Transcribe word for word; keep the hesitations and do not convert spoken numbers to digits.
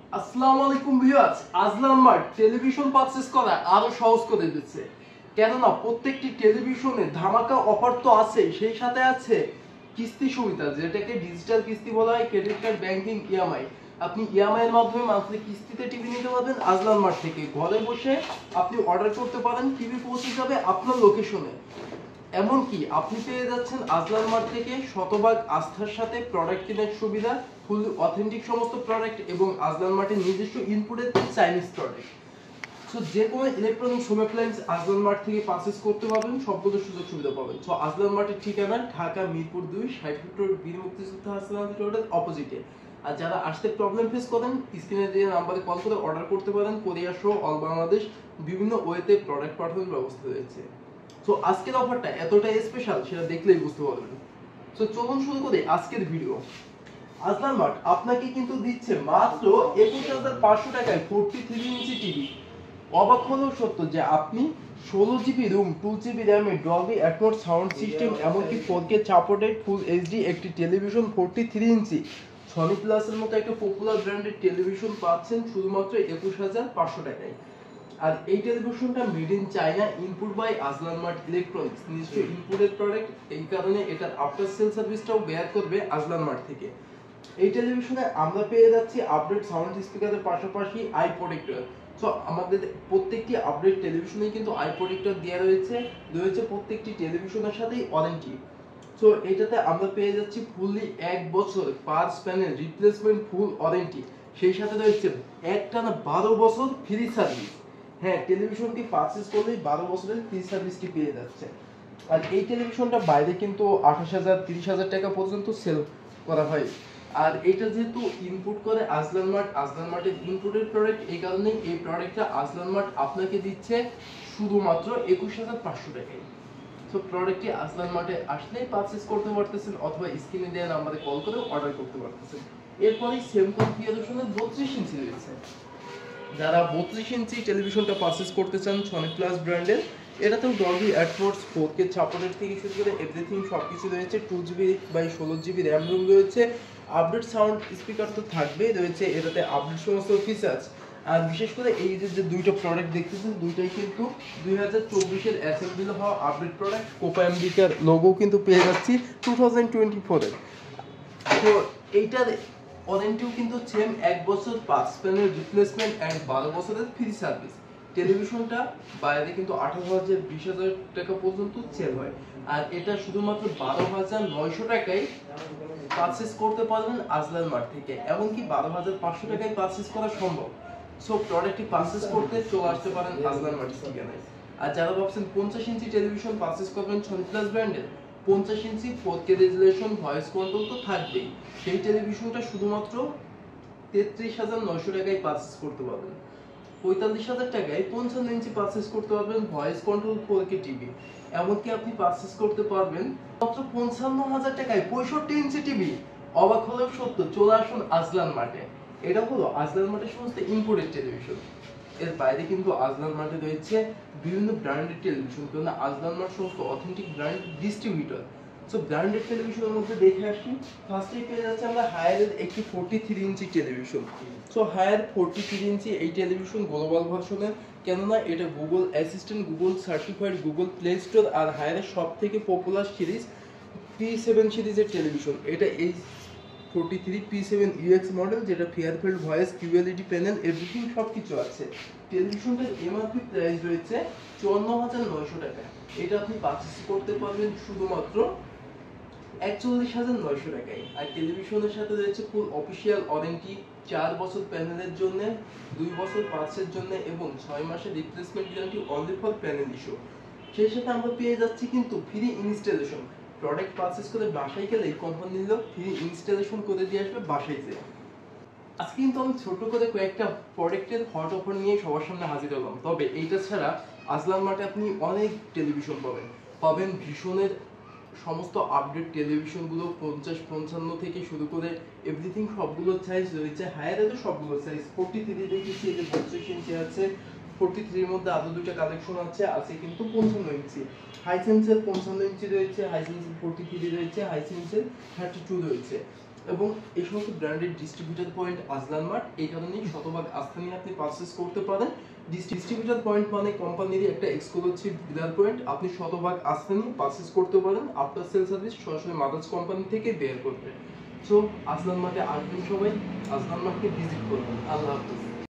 আসসালামু আলাইকুম viewers, Azlan Mart television purchase করা আরো সহজ করে দিচ্ছে। কেননা প্রত্যেকটি টেলিভিশনে ধামাকা অফার তো আছে, সেই সাথে আছে কিস্তি সুবিধা, যেটাকে ডিজিটাল কিস্তি বলা হয়, ক্রেডিট কার্ড, ব্যাংকিং, ইএমআই। আপনি ইএমআই এর মাধ্যমে মান্থলি কিস্তিতে টিভি নিতে পারবেন আজলান মার্ট থেকে। ঘরে বসে আপনি অর্ডার করতে পারেন, টিভি পৌঁছে যাবে আপনার লোকেশনে। এমনকি আপনি পেয়ে যাচ্ছেন আজলান মার্ট থেকে শতভাগ আস্থার সাথে প্রোডাক্ট কেনার সুবিধা, ফুল অথেন্টিক সমস্ত প্রোডাক্ট এবং আজলান মার্টের নিজস্ব ইনপুটের চাইনিজ প্রোডাক্ট। সো যে কোনো electronics home appliance Azlan Mart থেকে পারচেজ করতে পারবেন, সবগুলো সুযোগ সুবিধা পাবেন। সো আজলান মার্টের ঠিকানা ঢাকা মিরপুর দুই, ষাট ফিট রোড, বীর মুক্তিযোদ্ধা হাসনাত রোডের অপোজিটে। আর যারা আসতে প্রবলেম ফেস করেন, স্ক্রিনে দেওয়া নাম্বারে কল করে অর্ডার করতে পারেন। কোরিয়ার সহ অল বাংলাদেশ বিভিন্ন ওয়েতে প্রোডাক্ট পাঠানোর ব্যবস্থা রয়েছে। সো আজকের অফারটা এতটাই স্পেশাল, সেটা দেখলেই বুঝতে পারবেন। সো চলুন শুরু করি আজকের ভিডিও। আজলান মার্ট আপনাকে কিন্তু দিচ্ছে মাত্র একুশ হাজার পাঁচশো টাকায় ফোরটি থ্রি ইঞ্চি টিভি। অবাক হলেও সত্য যে আপনি ষোলো জিবি রুম, টু জিবি র্যামে, ডলবি অ্যাটমস সাউন্ড সিস্টেম, এমনকি four K supported full HD একটি television forty three inch Sony প্লাসের মতো একটা পপুলার ব্র্যান্ডের টেলিভিশন পাচ্ছেন শুধুমাত্র একুশ হাজার পাঁচশো টাকায়। আর এই টেলিভিশনটা made in China, input by Azlan Mart electronics, নিশ্চয়ই ইনপুটেড প্রোডাক্ট, এই কারণে এটার আফটার সেল সার্ভিসটাও বেয়ার করবে আজলান মার্ট থেকে। এই টেলিভিশনে আমরা পেয়ে যাচ্ছি আপডেট সাউন্ড স্পিকারের পাশাপাশি আই প্রোটেক্টর। সো আমাদের প্রত্যেকটি আপডেট টেলিভিশনে কিন্তু আই প্রোটেক্টর দেওয়া রয়েছে রয়েছে প্রত্যেকটি টেলিভিশনের সাথেই ওয়ারেন্টি। সো এটাতে আমরা পেয়ে যাচ্ছি ফুললি এক বছর parts panel replacement full warranty, সেই সাথে রয়েছে একটানা বারো বছর ফ্রি সার্ভিস। হ্যাঁ, টেলিভিশনটি পারচেজ করলেই বারো বছরের ফ্রি সার্ভিসটি পেয়ে যাচ্ছে। আর এই টেলিভিশনটা বাইরে কিন্তু আঠাশ হাজার তিরিশ হাজার টাকা পর্যন্ত সেল করা হয়। আর এটা যেহেতু ইনপুট করে আজলান মার্ট, আজলান মার্টের ইনপুটেড প্রোডাক্ট, এই কারণেই এই প্রোডাক্টটা আজলান মার্ট আপনাকে দিচ্ছে শুধুমাত্র একুশ হাজার পাঁচশো টাকায়। সো প্রোডাক্টটি আজলান মার্টে আসলেই পারচেজ করতে পারতেছেন, অথবা স্ক্রিনে দেওয়া নাম্বারে কল করেও অর্ডার করতে পারতেছেন। এরপরেই সেম কনফিগারেশনের বত্রিশ ইঞ্চি রয়েছে। যারা বত্রিশ ইঞ্চি টেলিভিশনটা পারচেজ করতে চান সনি প্লাস ব্র্যান্ডের, এটাতেও Dolby Atmos four K supported থেকে শুরু করে এভরিথিং সবকিছু রয়েছে। টু জিবি বাই ষোলো জিবি র্যাম রুম রয়েছে, আপডেট সাউন্ড স্পিকার তো থাকবেই রয়েছে, এটাতে আপডেট সমস্ত ফিচার্স। আর বিশেষ করে এই যে যে দুইটা প্রোডাক্ট দেখতেছেন, দুইটাই কিন্তু দুই হাজার চব্বিশের অ্যাসেম্বলি হওয়া আপডেট প্রোডাক্ট। কোপা আমেরিকার লোগো কিন্তু পেয়ে যাচ্ছি টু থাউজেন্ড টোয়েন্টি ফোরের। তো এইটার ওয়ারেন্টিও কিন্তু সেম এক বছর পার্টস প্যানেল রিপ্লেসমেন্ট অ্যান্ড বারো বছরের ফ্রি সার্ভিস। টেলিভিশনটা বাইরে কিন্তু আঠারো হাজার বিশ হাজার টাকা পর্যন্ত সেল হয়, আর এটা শুধুমাত্র বারো হাজার নয়শো টাকায় পারচেস করতে পারবেন আজলান মার্ট থেকে। এমনকি বারো হাজার পাঁচশো টাকায় পারচেস করা সম্ভব। সো প্রোডাক্টটি পারচেস করতে চলে আসতে পারেন আজলান মার্ট ঠিকানায়। আর যারা ভাবছেন পঞ্চাশ ইঞ্চি টেলিভিশন পারচেস করবেন সনি প্লাস ব্র্যান্ডের, পঞ্চাশ inch four K resolution voice control তো থাকবেই, সেই টেলিভিশনটা শুধুমাত্র তেত্রিশ হাজার নয়শো টাকায় পারচেস করতে পারবেন। পঁয়তাল্লিশ হাজার টাকায় পঞ্চান্ন ইঞ্চি পারচেস করতে পারবেন voice control four K TV. এমনকি আপনি পারচেস করতে পারবেন মাত্র পঞ্চান্ন হাজার টাকায় পঁয়ষট্টি ইঞ্চি টিভি। অবাক হলেও সত্য, চলে আসুন আজলান মার্টে। এটা হলো আজলান মার্টের সমস্ত ইম্পোর্টেড টেলিভিশন। এর বাইরে কিন্তু আজলান মার্টে রয়েছে বিভিন্ন ব্র্যান্ডেড টেলিভিশন, কারণ আজলান মার্ট সমস্ত authentic brand distributor. So branded টেলিভিশনের মধ্যে দেখে আসি, ফার্স্টেই পেয়ে যাচ্ছে আমরা হায়ারের একটি forty three inch television. So Haier forty three inch এই টেলিভিশন গ্লোবাল ভার্সনের, কেননা এটা Google assistant, Google certified, Google Play Store, আর হায়ারের সব থেকে পপুলার সিরিজ পি সেভেন সিরিজের টেলিভিশন। এটা এই forty three P seven UX model, যেটা far field voice, QLED panel, everything সব কিছু আছে। টেলিভিশনটার এমআরপি প্রাইস রয়েছে চুয়ান্ন হাজার নয়শো টাকা। এটা আপনি পারচেস করতে পারবেন শুধুমাত্র একচল্লিশ হাজার নয়শো টাকায়। আর টেলিভিশনের সাথে রয়েছে ফুল অফিসিয়াল ওয়ারেন্টি, চার বছর প্যানেলের জন্য, দুই বছর পার্টসের জন্য, এবং ছয় মাসের replacement guarantee only for panel issue. সেই সাথে আমরা পেয়ে যাচ্ছি কিন্তু ফ্রি ইনস্টলেশন। প্রোডাক্ট পারচেস করে বাসায় গেলেই কোম্পানি নিল ফ্রি ইনস্টলেশন করে দিয়ে আসবে বাসায় যেয়ে। আজকে কিন্তু আমি ছোট করে কয়েকটা প্রোডাক্টের হট অফার নিয়ে সবার সামনে হাজির হলাম। তবে এইটা ছাড়া আজলান মার্টে আপনি অনেক টেলিভিশন পাবেন পাবেন ভীষণের সমস্ত আপডেট টেলিভিশনগুলো পঞ্চাশ পঞ্চান্ন থেকে শুরু করে এভরিথিং সবগুলোর সাইজ রয়েছে। হায়ারেরও সবগুলো সাইজ, ফোরটি থ্রি দেখেছি, এদের বত্রিশ ইঞ্চি আছে, ফোরটি থ্রির মধ্যে আরো দুটো কালেকশন আছে আছে কিন্তু পঞ্চান্ন ইঞ্চি। হাইসেন্সের পঞ্চান্ন ইঞ্চি রয়েছে, হাইসেন্সের ফোরটি থ্রি রয়েছে, হাইসেন্সের থার্টি টু রয়েছে। এবং এই সমস্ত ব্র্যান্ডের ডিস্ট্রিবিউটর পয়েন্ট আজলান মার্ট, এই কারণেই শতভাগ আস্থা নিয়ে আপনি পারচেস করতে পারেন। ডিস্ট্রিবিউটর পয়েন্ট মানে কোম্পানিরই একটা এক্সক্লুসিভ ডিলার পয়েন্ট, আপনি শতভাগ আস্থা নিয়ে পারচেস করতে পারেন। আফটার সেল সার্ভিস সরাসরি মাদার্স কোম্পানি থেকে বের করবে। সো আজলান মার্টে আসবেন সবাই, আজলান মার্টকে ভিজিট করবেন। আল্লাহ হাফেজ।